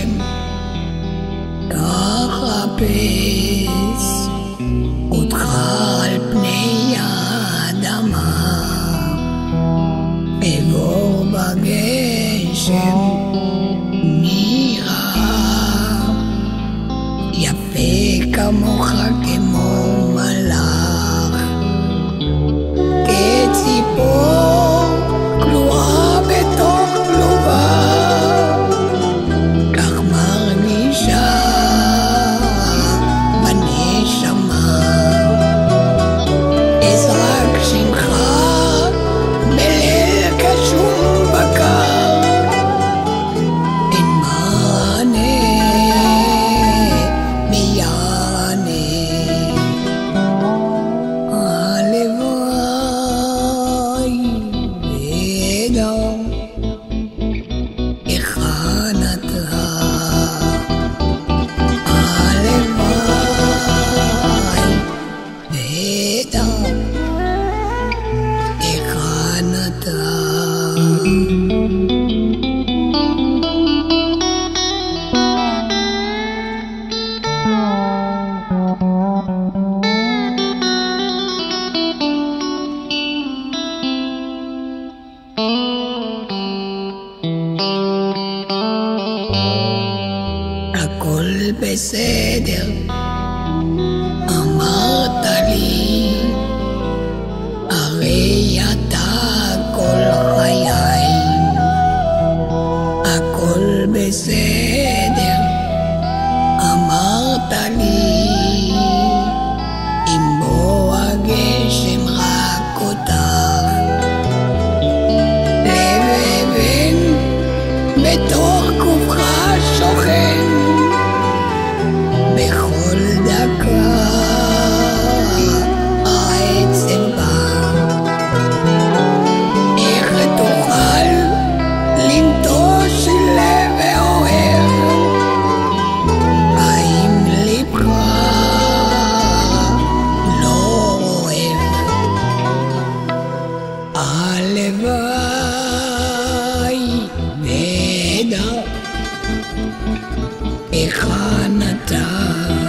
גשם, כך אפס אותך על פני האדמה, אבור בגשם נראה יפה כמוך כמו מלאך, כציפור כלואה בתוך כלובה, כך מרגישה בנשמה. אזרק שמך בליל קשור בקר, אין מענה מי יענה. הלוואי ודע היכן אתה, הלוואי ודע היכן אתה. הכל בסדר, אמרת לי, הרי אתה כל חיי. הכל בסדר, אמרת לי, אם בוא הגשם רק אותך. לב אבן בתוך גופך שוכן, בכל דקה העצב בא. איך תוכל לנטוש לב ואוהב, האם לבך לא אוהב? הלוואי ודע היכן אתה.